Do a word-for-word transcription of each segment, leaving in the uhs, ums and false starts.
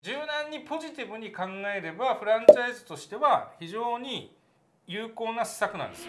柔軟にポジティブに考えればフランチャイズとしては非常に有効な施策なんですよ。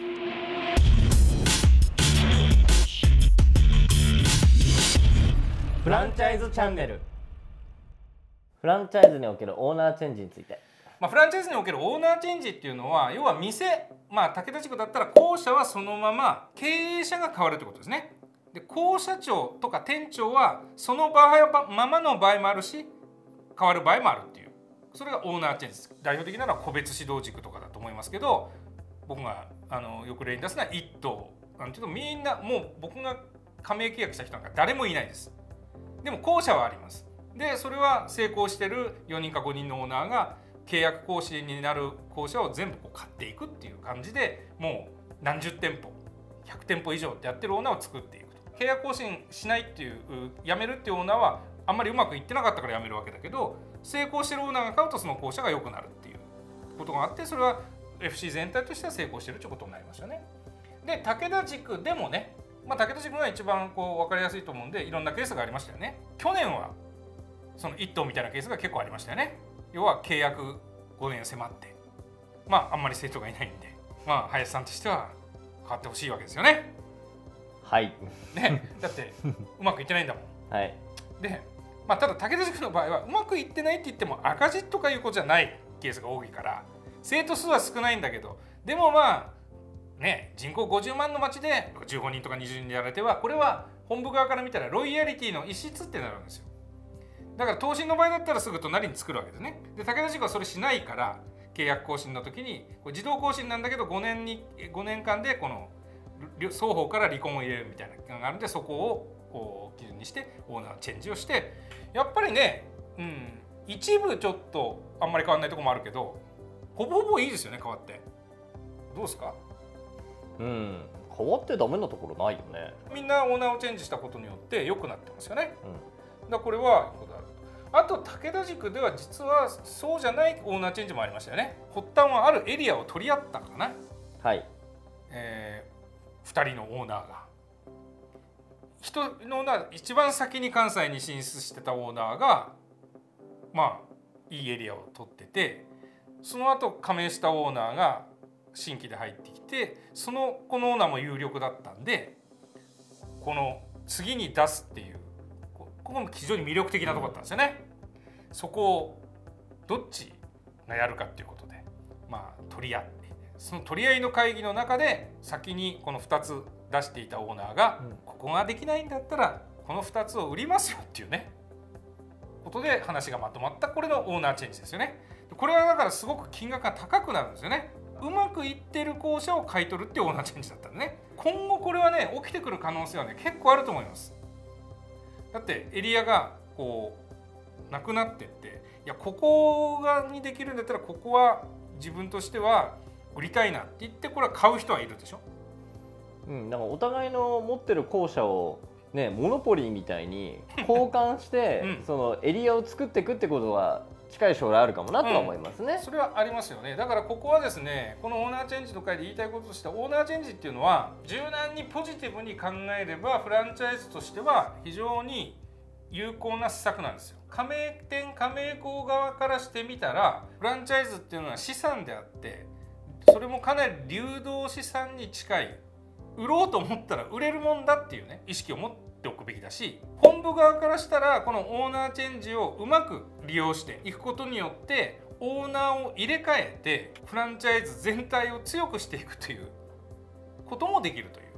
フランチャイズチャンネル。フランチャイズにおけるオーナーチェンジについて。 まあ、フランチャイズにおけるオーナーチェンジっていうのは要は店、まあ、武田地区だったら公社はそのまま経営者が変わるということですね。で公社長とか店長はその場合ままの場合もあるし変わる場合もあるっていう、それがオーナーチェンジです。代表的なのは個別指導軸とかだと思いますけど、僕があのよく例に出すのは一棟なんていうとみんなもう僕が加盟契約した人なんか誰もいないです。でも公社はあります。でそれは成功してるよにんかごにんのオーナーが契約更新になる公社を全部こう買っていくっていう感じで、もう何十店舗ひゃく店舗以上ってやってるオーナーを作っていくと。契約更新しないっていう辞めるっていうオーナーはあんまりうまくいってなかったから辞めるわけだけど、成功してるオーナーが買うとその公社が良くなるっていうことがあって、それは エフシー 全体としては成功してるということになりましたね。で武田地区でもね、まあ、武田地区が一番こう分かりやすいと思うんでいろんなケースがありましたよね。去年はその一棟みたいなケースが結構ありましたよね。要は契約ごねん迫ってまああんまり成長がいないんで、まあ林さんとしては変わってほしいわけですよね。 はい。 ね、だってうまくいってないんだもん。 はい。 で、まあ、ただ武田塾の場合はうまくいってないって言っても赤字とかいうことじゃないケースが多いから生徒数は少ないんだけど、でもまあね人口ごじゅうまんの町でじゅうごにんとかにじゅうにんやられてはこれは本部側から見たらロイヤリティの異質ってなるんですよ。だから投資の場合だったらすぐ隣に作るわけですね。で武田塾はそれしないから契約更新の時にこれ自動更新なんだけどごねんにごねんかんでこの双方から離婚を入れるみたいなのがあるんで、そこを基準にしてオーナーチェンジをして、やっぱりね、うん、一部ちょっとあんまり変わらないところもあるけどほぼほぼいいですよね。変わってどうですか？ うん、変わってダメなところないよね。 みんなオーナーをチェンジしたことによって良くなってますよね。うん、だからこれはあと武田塾では実はそうじゃないオーナーチェンジもありましたよね。発端はあるエリアを取り合ったかな。 はい。 えーふたりのオーナーがひとりのオーナー一番先に関西に進出してたオーナーがまあいいエリアを取ってて、その後加盟したオーナーが新規で入ってきて、そのこのオーナーも有力だったんでこの次に出すっていうここも非常に魅力的なところだったんですよね。うん、そこをどっちがやるかっていうことでまあ取り合って、その取り合いの会議の中で先にこのふたつ出していたオーナーが、うん、ここができないんだったらこのふたつを売りますよっていうねことで話がまとまった、これのオーナーチェンジですよね。これはだからすごく金額が高くなるんですよね。うまくいってる公社を買い取るっていうオーナーチェンジだったんでね、今後これはね起きてくる可能性はね結構あると思います。だってエリアがこうなくなってって、いやここがにできるんだったらここは自分としては売りたいなって言ってこれは買う人はいるでしょ。 うん、なんかお互いの持ってる校舎をねモノポリーみたいに交換して、うん、そのエリアを作っていくってことは近い将来あるかもなとは思いますね。 うん、それはありますよね。だからここはですね、このオーナーチェンジの回で言いたいこととしては、オーナーチェンジっていうのは柔軟にポジティブに考えればフランチャイズとしては非常に有効な施策なんですよ。加盟店加盟校側からしてみたらフランチャイズっていうのは資産であって、それもかなり流動資産に近い、売ろうと思ったら売れるもんだっていうね意識を持っておくべきだし、本部側からしたらこのオーナーチェンジをうまく利用していくことによってオーナーを入れ替えてフランチャイズ全体を強くしていくということもできるという。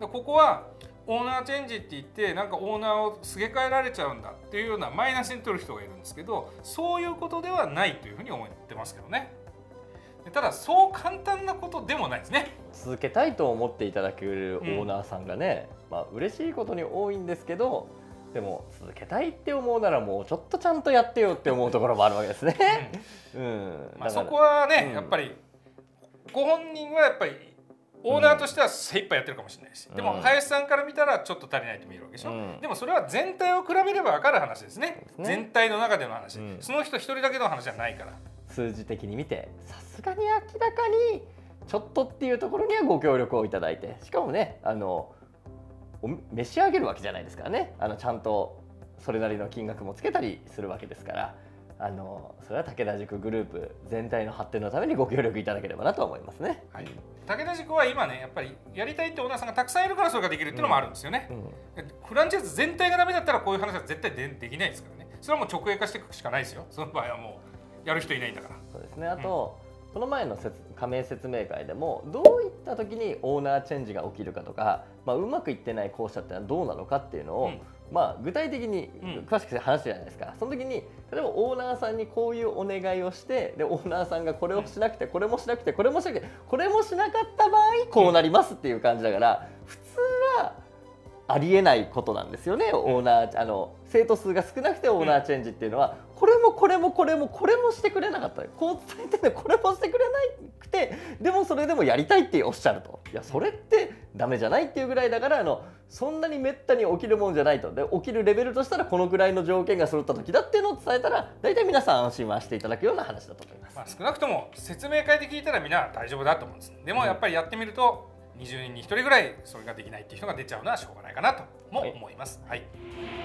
ここはオーナーチェンジって言ってなんかオーナーをすげ替えられちゃうんだっていうようなマイナスに取る人がいるんですけど、そういうことではないというふうに思ってますけどね。ただそう簡単なことでもないですね。 続けたいと思っていただけるオーナーさんがね、うん、まあ嬉しいことに多いんですけど、でも続けたいって思うならもうちょっとちゃんとやってよって思うところもあるわけですね。うんうんまあ、そこはね、うん、やっぱりご本人はやっぱりオーナーとしては精一杯やってるかもしれないし、うん、でも林さんから見たらちょっと足りないと見えるわけでしょ。うん、でもそれは全体を比べれば分かる話ですね。ですね、全体の中での話、うん、その人一人だけの話じゃないから。 数字的に見てさすがに明らかにちょっとっていうところにはご協力をいただいて、しかもねあの召し上げるわけじゃないですからね、あのちゃんとそれなりの金額もつけたりするわけですから、 あのそれは武田塾グループ全体の発展のためにご協力いただければなと思いますね。 はい、武田塾は今ねやっぱりやりたいってオーナーさんがたくさんいるからそれができるっていうのもあるんですよね。うんうん、フランチャイズ全体がダメだったらこういう話は絶対 で, できないですからね。それはもう直営化していくしかないですよ。その場合はもうやる人いないんだから。 そうですね。あと、うん、この前の加盟説明会でもどういった時にオーナーチェンジが起きるかとか、まあ、うまくいってない校舎ってのはどうなのかっていうのを、うんまあ、具体的に詳しく話すじゃないですか、うん、その時に例えばオーナーさんにこういうお願いをしてでオーナーさんがこれをしなくてこれもしなくてこれもしなくてこれもしなかった場合こうなりますっていう感じだから普通はありえないことなんですよね。オーナーあの生徒数が少なくてオーナーチェンジっていうのはこれもこれもこれもこれもしてくれなかったこう伝えてねこれもしてくれなくてでもそれでもやりたいっておっしゃるといやそれってダメじゃないっていうぐらいだからあのそんなにめったに起きるもんじゃないとで起きるレベルとしたらこのぐらいの条件が揃った時だっていうのを伝えたら大体皆さん安心はしていただくような話だと思います。 まあ、少なくとも説明会で聞いたらみんな大丈夫だと思うんです。でもやっぱりやってみるとにじゅうにんにひとりぐらいそれができないっていう人が出ちゃうのはしょうがないかなとも思います。はい、はい